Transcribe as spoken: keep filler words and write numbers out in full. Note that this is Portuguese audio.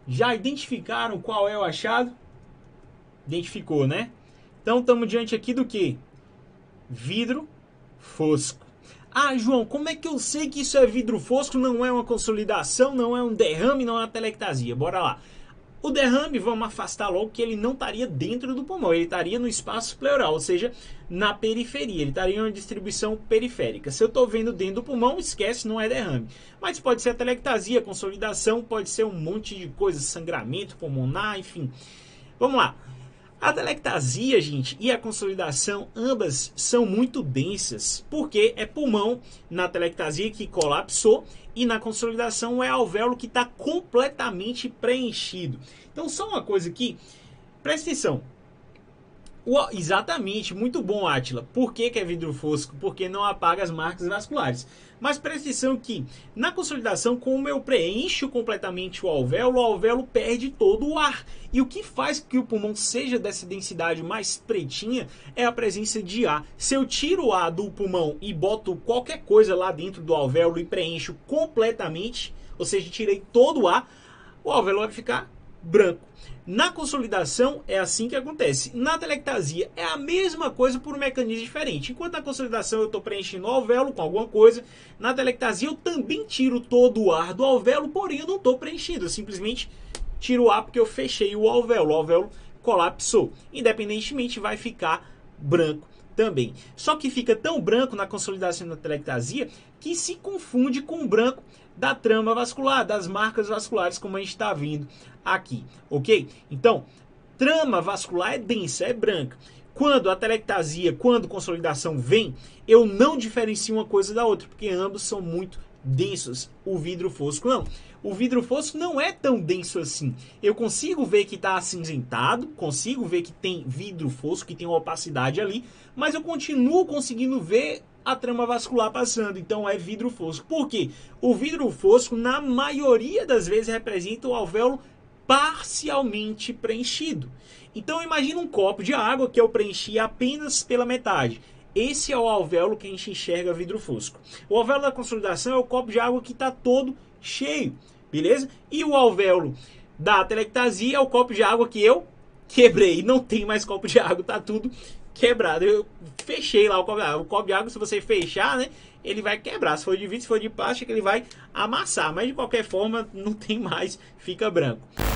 Já identificaram qual é o achado? Identificou, né? Então estamos diante aqui do que? Vidro fosco. Ah, João, como é que eu sei que isso é vidro fosco? Não é uma consolidação, não é um derrame, não é uma telectasia. Bora lá. O derrame, vamos afastar logo que ele não estaria dentro do pulmão, ele estaria no espaço pleural, ou seja, na periferia, ele estaria em uma distribuição periférica. Se eu estou vendo dentro do pulmão, esquece, não é derrame. Mas pode ser a telectasia, consolidação, pode ser um monte de coisa, sangramento pulmonar, enfim. Vamos lá. A telectasia, gente, e a consolidação, ambas são muito densas, porque é pulmão na telectasia que colapsou e na consolidação é alvéolo que está completamente preenchido. Então, só uma coisa aqui, presta atenção. O, exatamente, muito bom, Átila. Por que, que é vidro fosco? Porque não apaga as marcas vasculares. Mas presta atenção que na consolidação, como eu preencho completamente o alvéolo, o alvéolo perde todo o ar. E o que faz que o pulmão seja dessa densidade mais pretinha é a presença de ar. Se eu tiro o ar do pulmão e boto qualquer coisa lá dentro do alvéolo e preencho completamente, ou seja, tirei todo o ar, o alvéolo vai ficar branco. Na consolidação é assim que acontece. Na telectasia é a mesma coisa por um mecanismo diferente. Enquanto na consolidação eu estou preenchendo o alvéolo com alguma coisa, na telectasia eu também tiro todo o ar do alvéolo, porém eu não estou preenchendo. Eu simplesmente tiro o ar porque eu fechei o alvéolo. O alvéolo colapsou. Independentemente vai ficar branco também. Só que fica tão branco na consolidação e na telectasia que se confunde com o branco da trama vascular, das marcas vasculares, como a gente está vendo aqui, ok? Então, trama vascular é densa, é branca. Quando a telectasia, quando a consolidação vem, eu não diferencio uma coisa da outra, porque ambos são muito densos. O vidro fosco não. O vidro fosco não é tão denso assim. Eu consigo ver que está acinzentado, consigo ver que tem vidro fosco, que tem uma opacidade ali, mas eu continuo conseguindo ver a trama vascular passando, então é vidro fosco. Por quê? O vidro fosco, na maioria das vezes, representa o alvéolo parcialmente preenchido. Então imagina um copo de água que eu preenchi apenas pela metade. Esse é o alvéolo que a gente enxerga vidro fosco. O alvéolo da consolidação é o copo de água que está todo cheio, beleza? E o alvéolo da telectasia é o copo de água que eu quebrei. Não tem mais copo de água, tá tudo quebrado. Eu fechei lá o copo de água. O copo de água, se você fechar, né, ele vai quebrar. Se for de vidro, se for de plástico, ele vai amassar. Mas de qualquer forma, não tem mais, fica branco.